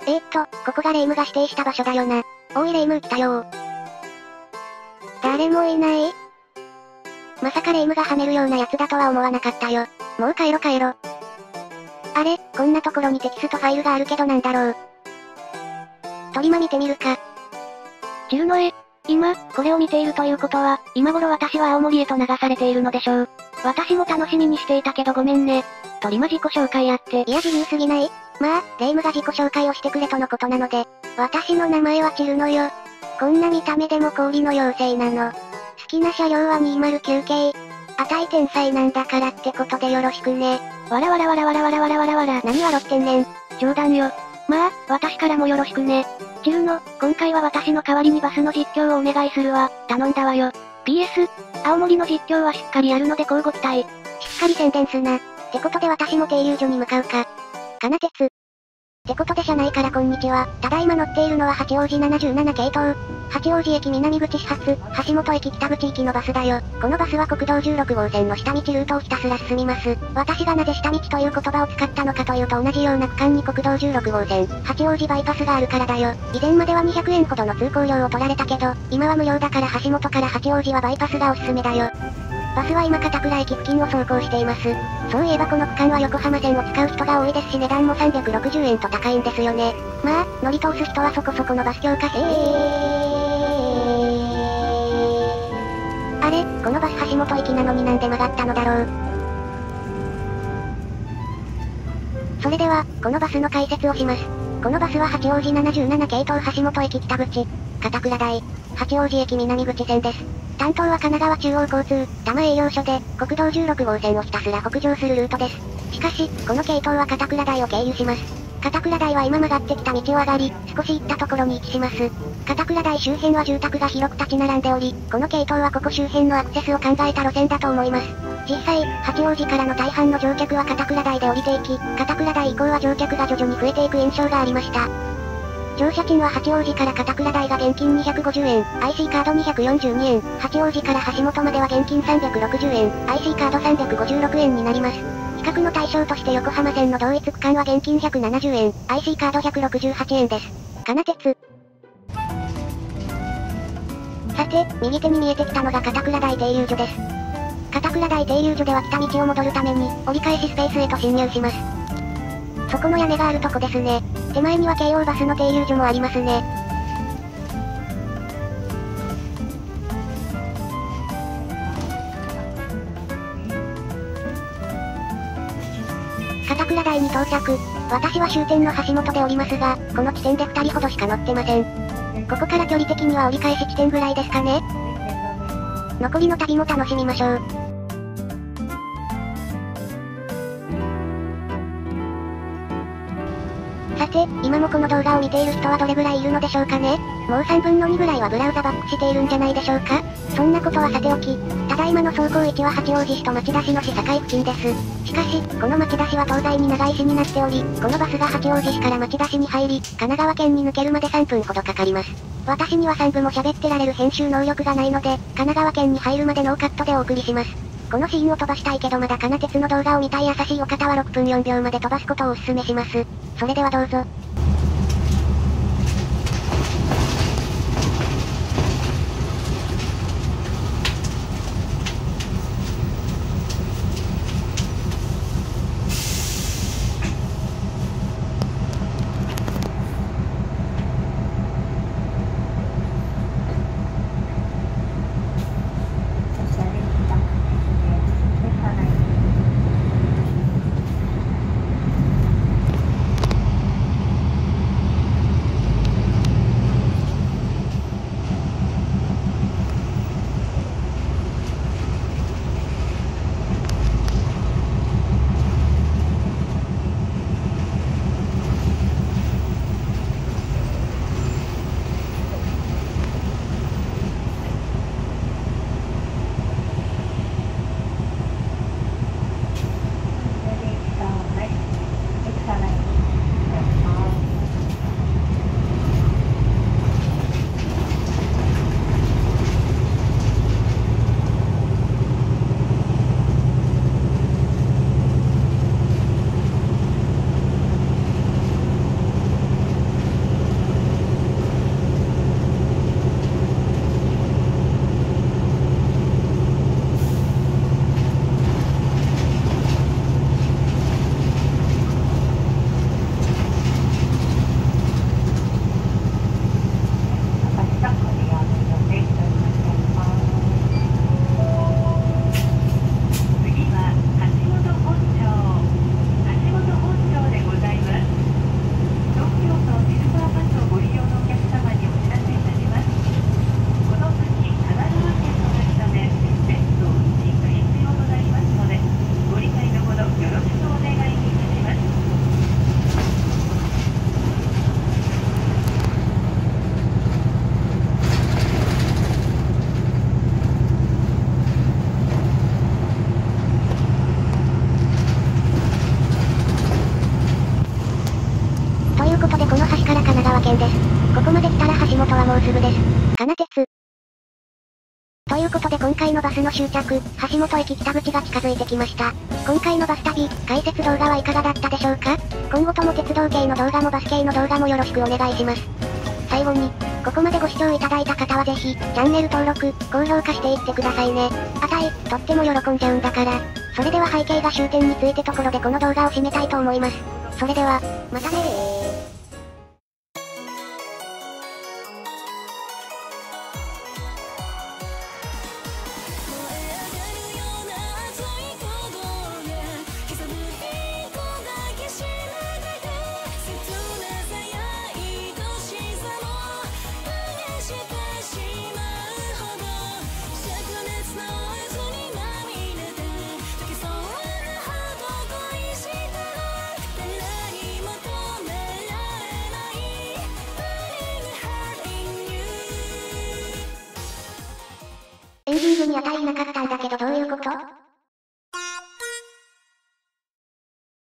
ここが霊夢が指定した場所だよな。おい霊夢来たよー。誰もいない？まさか霊夢が跳ねるようなやつだとは思わなかったよ。もう帰ろ。あれ、こんなところにテキストファイルがあるけどなんだろう。トリマ見てみるか。 チルノへ。今、これを見ているということは、今頃私は青森へと流されているのでしょう。私も楽しみにしていたけどごめんね。トリマ自己紹介やって。 いや自由すぎない？まあ、霊夢が自己紹介をしてくれとのことなので。私の名前はチルノよ。こんな見た目でも氷の妖精なの。好きな車両は209系。あたい天才なんだからってことでよろしくね。 わら。何笑ってんねん。 冗談よ。まあ、私からもよろしくね。チルノ、今回は私の代わりにバスの実況をお願いするわ。頼んだわよ。PS、青森の実況はしっかりやるので交互期待。 しっかり宣伝すな。ってことで私も停留所に向かうか。かな鉄。ってことで車内からこんにちは。ただいま乗っているのは八王子77系統。八王子駅南口始発、橋本駅北口行きのバスだよ。このバスは国道16号線の下道ルートをひたすら進みます。私がなぜ下道という言葉を使ったのかというと同じような区間に国道16号線、八王子バイパスがあるからだよ。以前までは200円ほどの通行料を取られたけど、今は無料だから橋本から八王子はバイパスがおすすめだよ。バスは今片倉駅付近を走行しています。そういえばこの区間は横浜線を使う人が多いですし値段も360円と高いんですよね。まあ、乗り通す人はそこそこのバス強化あれ、このバス橋本行きなのになんで曲がったのだろう。それでは、このバスの解説をします。このバスは八王子77系統橋本駅北口、片倉台、八王子駅南口線です。担当は神奈川中央交通、多摩営業所で、国道16号線をひたすら北上するルートです。しかし、この系統は片倉台を経由します。片倉台は今曲がってきた道を上がり、少し行ったところに位置します。片倉台周辺は住宅が広く立ち並んでおり、この系統はここ周辺のアクセスを考えた路線だと思います。実際、八王子からの大半の乗客は片倉台で降りていき、片倉台以降は乗客が徐々に増えていく印象がありました。乗車賃は八王子から片倉台が現金250円、IC カード242円、八王子から橋本までは現金360円、IC カード356円になります。比較の対象として横浜線の同一区間は現金170円、IC カード168円です。かな鉄。さて、右手に見えてきたのが片倉台停留所です。片倉台停留所では来た道を戻るために、折り返しスペースへと進入します。そこの屋根があるとこですね。手前には京王バスの停留所もありますね。片倉台に到着。私は終点の橋本で降りますが、この地点で2人ほどしか乗ってません。ここから距離的には折り返し地点ぐらいですかね。残りの旅も楽しみましょう。さて、今もこの動画を見ている人はどれぐらいいるのでしょうかね。もう3分の2ぐらいはブラウザバックしているんじゃないでしょうか。そんなことはさておき、ただいまの走行位置は八王子市と町田市の市境付近です。しかし、この町田市は東西に長い市になっており、このバスが八王子市から町田市に入り、神奈川県に抜けるまで3分ほどかかります。私には3部も喋ってられる編集能力がないので、神奈川県に入るまでノーカットでお送りします。このシーンを飛ばしたいけどまだかな鉄の動画を見たい優しいお方は6分4秒まで飛ばすことをお勧めします。それではどうぞ。 線です。ここまで来たら橋本はもうすぐです。かな鉄。ということで今回のバスの終着、橋本駅北口が近づいてきました。今回のバス旅、解説動画はいかがだったでしょうか？今後とも鉄道系の動画もバス系の動画もよろしくお願いします。最後に、ここまでご視聴いただいた方はぜひ、チャンネル登録、高評価していってくださいね。あたい、とっても喜んじゃうんだから。それでは背景が終点についてところでこの動画を締めたいと思います。それでは、またねー。エンディングに値いなかったんだけど。